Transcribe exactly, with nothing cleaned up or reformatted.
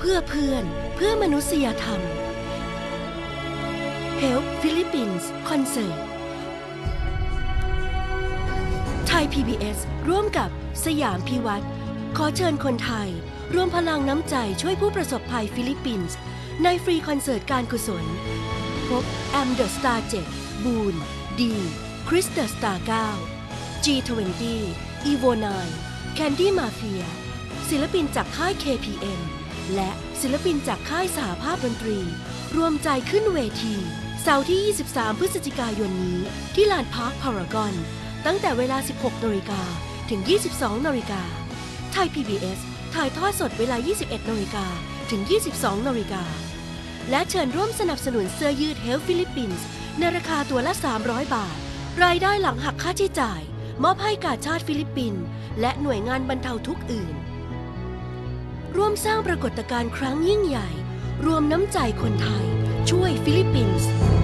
พื่อเพื่อนเพื่อมนุษยธรรม Help Philippines Concert ไทย พี บี เอส ร่วมกับสยามพิวัตรขอเชิญคนไทยรวมพลังน้ำใจช่วยผู้ประสบภัยฟิลิปปินส์ในฟรีคอนเสิร์ตการกุศลพบแอมเดอะสตาร์เจ็ดบูนดีคริสเดอะสตาร์เก้า จี ทเวนตี้ อีโวไนน์ แคนดี้มาเฟียศิลปินจากค่าย เค พี เอ็ม และศิลปินจากค่ายสหภาพดนตรีรวมใจขึ้นเวทีเสาร์ที่ ยี่สิบสาม พฤศจิกายนนี้ที่ลานพาร์คพารากอนตั้งแต่เวลา สิบหกนาฬิกา ถึง ยี่สิบสองนาฬิกาไทย พี บี เอส ถ่ายทอดสดเวลา ยี่สิบเอ็ดนาฬิกา ถึง ยี่สิบสองนาฬิกาและเชิญร่วมสนับสนุนเสื้อยืด Help Philippines ในราคาตัวละ สามร้อย บาทรายได้หลังหักค่าใช้จ่ายมอบให้กาชาดฟิลิปปินส์และหน่วยงานบรรเทาทุกข์อื่นร่วมสร้างปรากฏการณ์ครั้งยิ่งใหญ่รวมน้ำใจคนไทยช่วยฟิลิปปินส์